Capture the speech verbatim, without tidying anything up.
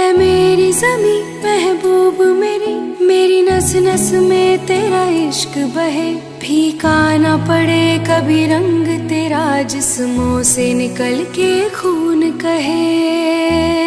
मेरी ज़मी महबूब मेरी, मेरी नस नस में तेरा इश्क बहे। फीका ना पड़े कभी रंग तेरा, जिस्मों से निकल के खून कहे।